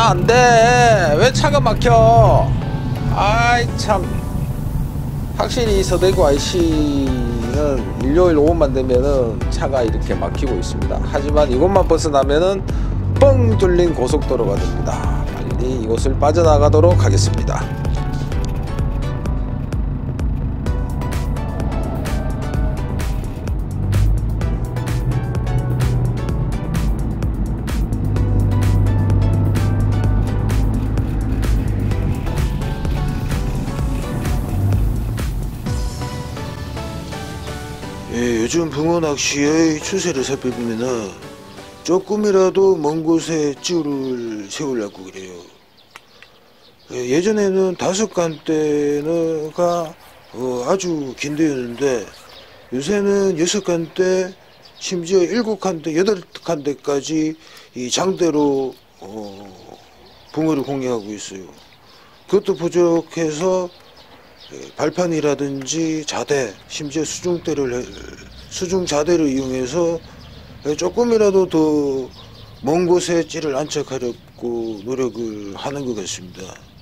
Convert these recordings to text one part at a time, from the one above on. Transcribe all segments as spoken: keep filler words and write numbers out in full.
차 안 돼. 왜 차가 막혀? 아이 참. 확실히 서대구 아이씨는 일요일 오후만 되면은 차가 이렇게 막히고 있습니다. 하지만 이곳만 벗어나면은 뻥 뚫린 고속도로가 됩니다. 빨리 이곳을 빠져나가도록 하겠습니다. 예, 요즘 붕어 낚시의 추세를 살펴보면 조금이라도 먼 곳에 찌우를 세우려고 그래요. 예, 예전에는 다섯 간대가 어, 아주 긴 데였는데 요새는 여섯 간대, 심지어 일곱 간대, 여덟 간대까지 이 장대로 어, 붕어를 공략하고 있어요. 그것도 부족해서 발판이라든지 자대, 심지어 수중대를 수중 자대를 이용해서 조금이라도 더 먼 곳에 찌를 안착하려고 노력을 하는 것 같습니다.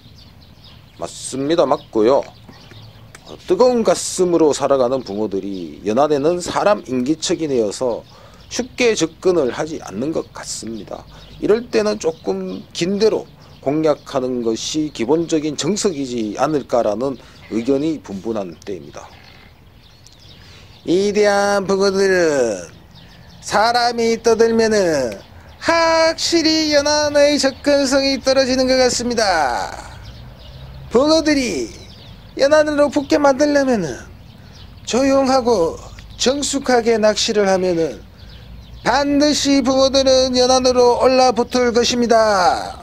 맞습니다. 맞고요. 어, 뜨거운 가슴으로 살아가는 붕어들이 연안에는 사람 인기척이 되어서 쉽게 접근을 하지 않는 것 같습니다. 이럴 때는 조금 긴 데로 공략하는 것이 기본적인 정석이지 않을까라는 의견이 분분한 때입니다. 이대한 붕어들은 사람이 떠들면은 확실히 연안의 접근성이 떨어지는 것 같습니다. 붕어들이 연안으로 붙게 만들려면은 조용하고 정숙하게 낚시를 하면은 반드시 붕어들은 연안으로 올라붙을 것입니다.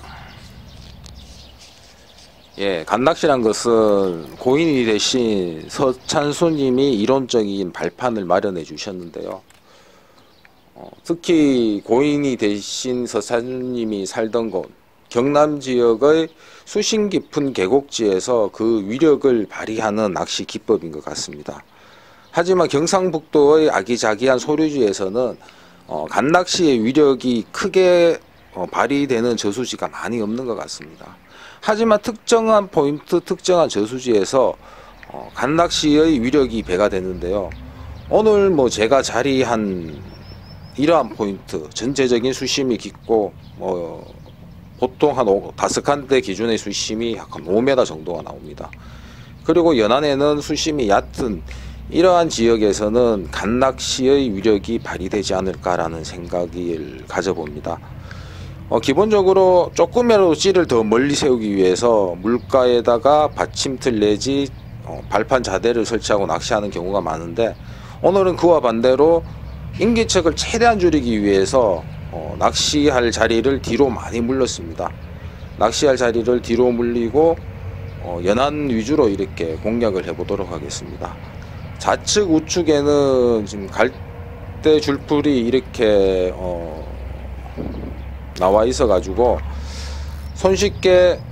예, 간낚시란 것은 고인이 대신 서찬수님이 이론적인 발판을 마련해 주셨는데요. 어, 특히 고인이 대신 서찬수님이 살던 곳 경남 지역의 수심 깊은 계곡지에서 그 위력을 발휘하는 낚시 기법인 것 같습니다. 하지만 경상북도의 아기자기한 소류지에서는 어, 간낚시의 위력이 크게 어, 발휘되는 저수지가 많이 없는 것 같습니다. 하지만 특정한 포인트, 특정한 저수지에서 어, 간낚시의 위력이 배가 되는데요. 오늘 뭐 제가 자리한 이러한 포인트, 전체적인 수심이 깊고 뭐 보통 한 다섯 간대 기준의 수심이 한 오 미터 정도가 나옵니다. 그리고 연안에는 수심이 얕은 이러한 지역에서는 간낚시의 위력이 발휘되지 않을까라는 생각을 가져봅니다. 어, 기본적으로 조금이라도 찌를 더 멀리 세우기 위해서 물가에다가 받침틀 내지 어, 발판 자대를 설치하고 낚시하는 경우가 많은데 오늘은 그와 반대로 인기척을 최대한 줄이기 위해서 어, 낚시할 자리를 뒤로 많이 물렸습니다. 낚시할 자리를 뒤로 물리고 어, 연안 위주로 이렇게 공략을 해보도록 하겠습니다. 좌측 우측에는 지금 갈대 줄풀이 이렇게 어, 나와 있어 가지고 손쉽게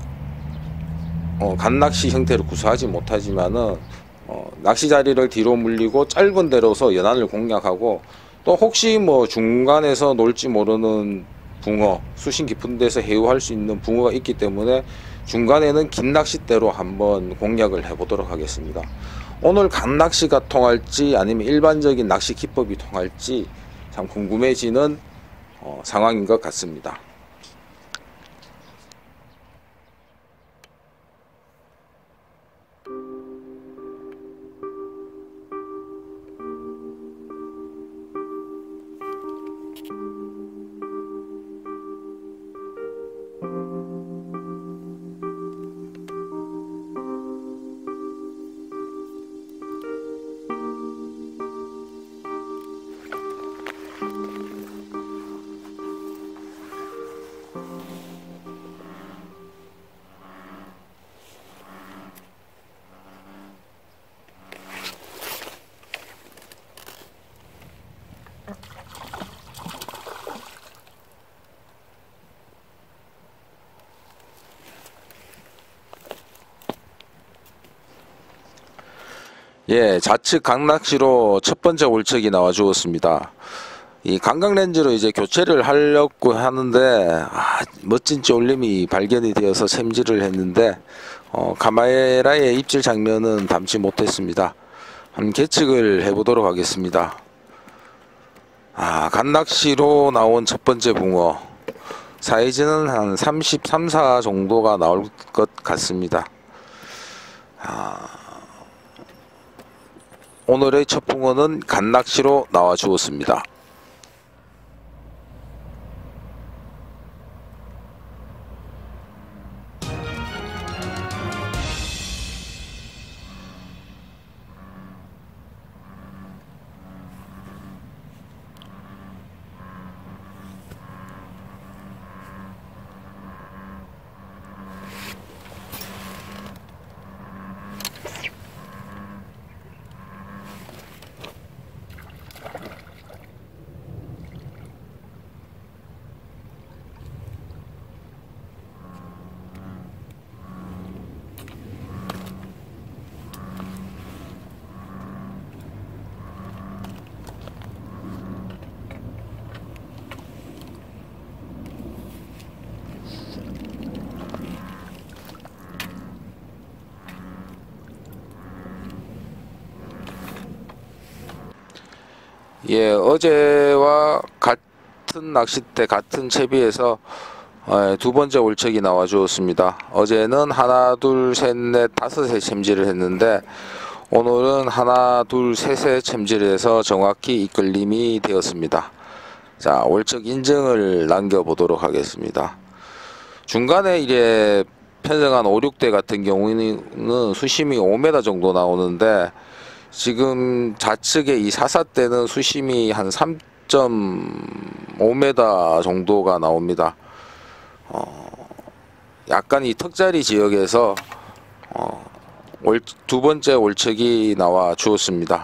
어, 간낚시 형태를 구사하지 못하지만은 어, 낚시 자리를 뒤로 물리고 짧은 데로서 연안을 공략하고 또 혹시 뭐 중간에서 놀지 모르는 붕어, 수심 깊은 데서 해유할 수 있는 붕어가 있기 때문에 중간에는 긴 낚싯대로 한번 공략을 해보도록 하겠습니다. 오늘 간낚시가 통할지 아니면 일반적인 낚시 기법이 통할지 참 궁금해지는 어, 상황인 것 같습니다. 예, 좌측 강낚시로 첫 번째 올척이 나와 주었습니다. 이 감각 렌즈로 이제 교체를 하려고 하는데 아, 멋진 쫄림이 발견이 되어서 챔질을 했는데 어, 카메라의 입질 장면은 담지 못했습니다. 한번 계측을 해보도록 하겠습니다. 아, 갓낚시로 나온 첫 번째 붕어 사이즈는 한 삼십삼, 사 정도가 나올 것 같습니다. 아, 오늘의 첫 붕어는 갓낚시로 나와 주었습니다. 예, 어제와 같은 낚싯대, 같은 채비에서 두 번째 올척이 나와 주었습니다. 어제는 하나, 둘, 셋, 넷, 다섯에 챔질을 했는데 오늘은 하나, 둘, 셋에 챔질을 해서 정확히 이끌림이 되었습니다. 자, 올척 인증을 남겨보도록 하겠습니다. 중간에 이제 편성한 오, 육 대 같은 경우는 수심이 오 미터 정도 나오는데 지금 좌측에 이 사, 사 대는 수심이 한 삼 점 오 미터 정도가 나옵니다. 어, 약간 이 턱자리 지역에서 어, 올, 두 번째 올척이 나와 주었습니다.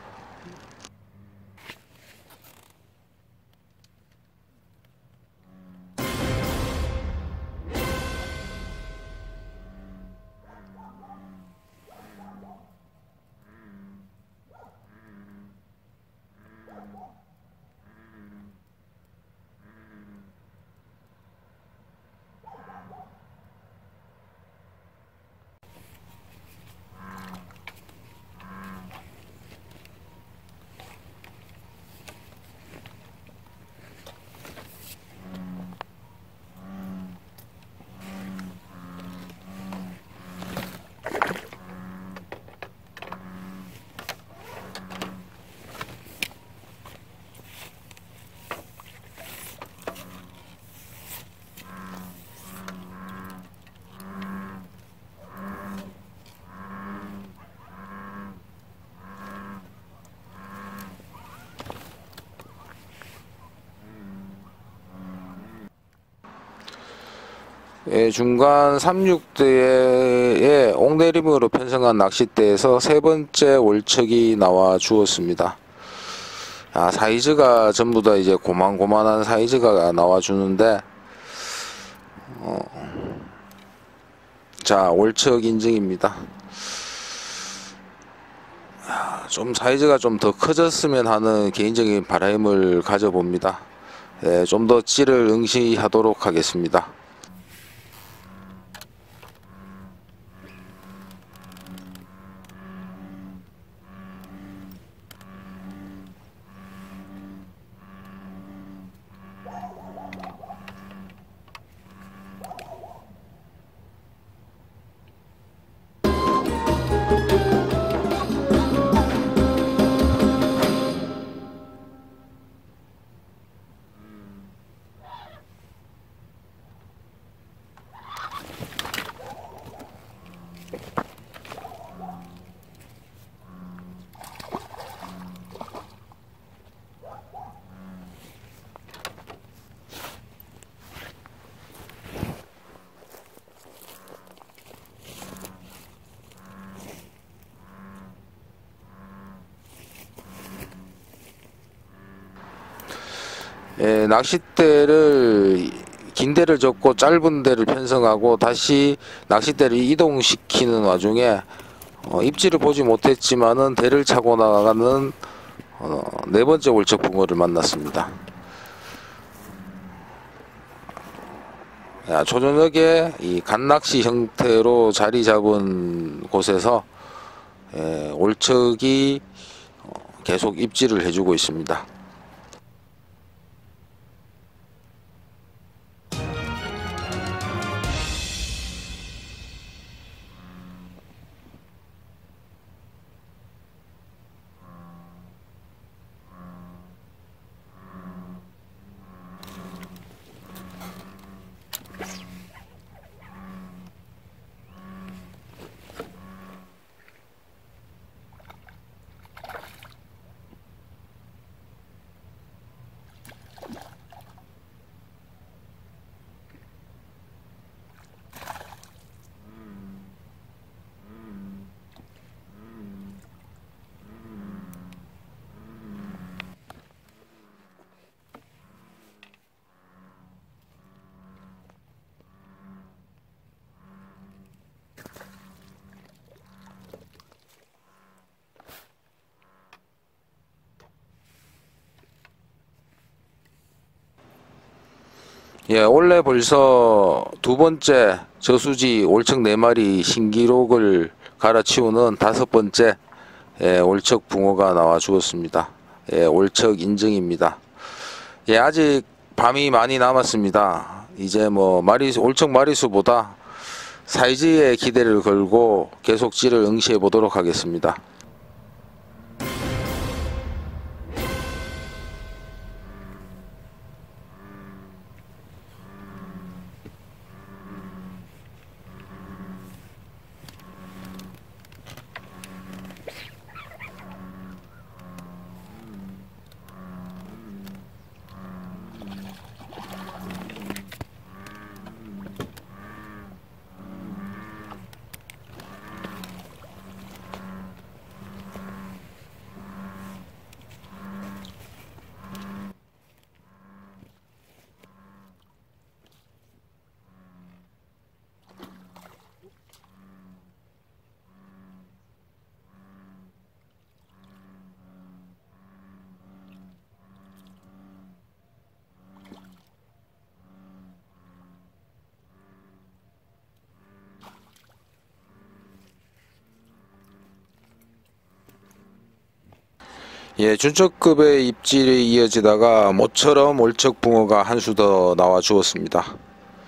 예, 중간 삼, 육 대의 옥내림으로 편성한 낚싯대에서 세 번째 올척이 나와 주었습니다. 아, 사이즈가 전부 다 이제 고만고만한 사이즈가 나와 주는데, 어, 자, 올척 인증입니다. 아, 좀 사이즈가 좀 더 커졌으면 하는 개인적인 바람을 가져봅니다. 예, 좀 더 찌를 응시하도록 하겠습니다. 예, 낚싯대를 긴 대를 접고 짧은 대를 편성하고 다시 낚싯대를 이동시키는 와중에 어, 입질을 보지 못했지만은 대를 차고 나가는 어, 네 번째 올척 붕어를 만났습니다. 야, 초저녁에 이 간낚시 형태로 자리 잡은 곳에서 예, 올척이 어, 계속 입질을 해주고 있습니다. 예, 원래 벌써 두 번째 저수지 올척 네 마리 신기록을 갈아치우는 다섯 번째 예, 올척 붕어가 나와 주었습니다. 예, 올척 인증입니다. 예, 아직 밤이 많이 남았습니다. 이제 뭐 마리수, 올척 마리수보다 사이즈에 기대를 걸고 계속 찌를 응시해 보도록 하겠습니다. 예, 준척급의 입질이 이어지다가 모처럼 올척 붕어가 한 수 더 나와 주었습니다.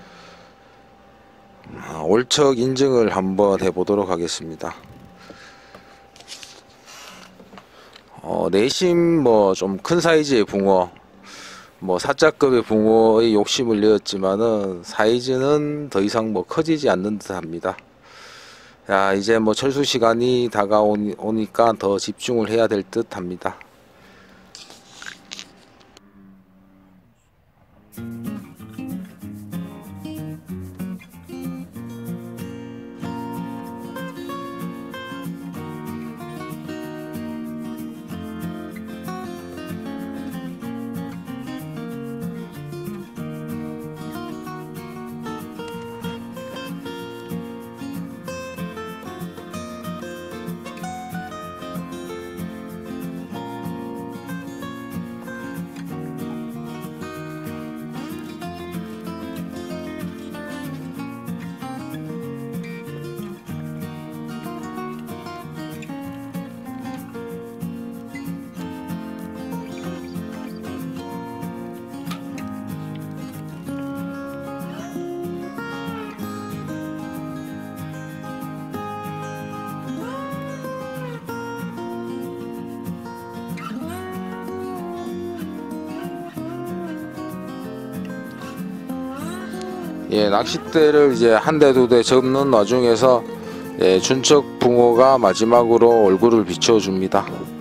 아, 올척 인증을 한번 해보도록 하겠습니다. 어, 내심 뭐 좀 큰 사이즈의 붕어, 뭐 사자급의 붕어의 욕심을 내었지만은 사이즈는 더 이상 뭐 커지지 않는 듯 합니다. 야, 이제 뭐 철수 시간이 다가오니까 더 집중을 해야 될 듯 합니다. 예, 낚싯대를 이제 한 대 두 대 접는 와중에서 예, 준척 붕어가 마지막으로 얼굴을 비춰줍니다.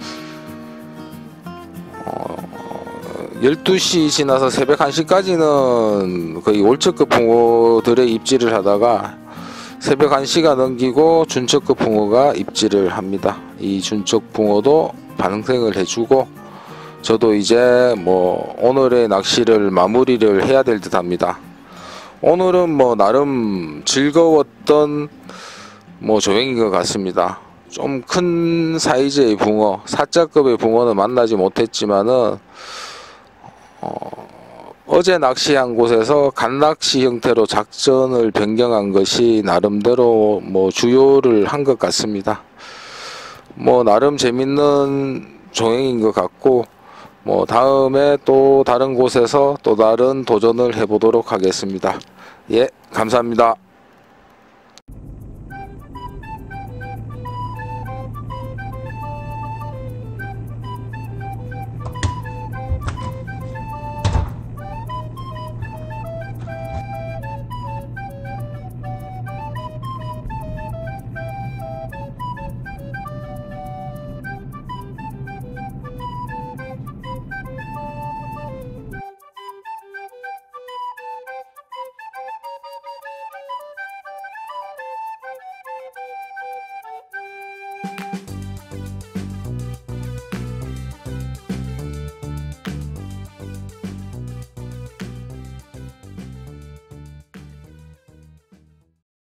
어, 열두 시 지나서 새벽 한 시까지는 거의 올척급 붕어들의 입질을 하다가 새벽 한 시가 넘기고 준척급 붕어가 입질을 합니다. 이 준척 붕어도 반응생을 해주고 저도 이제 뭐 오늘의 낚시를 마무리를 해야 될 듯 합니다. 오늘은 뭐 나름 즐거웠던 뭐 조행인 것 같습니다. 좀 큰 사이즈의 붕어, 사자급의 붕어는 만나지 못했지만은 어, 어제 낚시한 곳에서 간낚시 형태로 작전을 변경한 것이 나름대로 뭐 주요를 한 것 같습니다. 뭐 나름 재밌는 종행인 것 같고, 뭐 다음에 또 다른 곳에서 또 다른 도전을 해보도록 하겠습니다. 예, 감사합니다.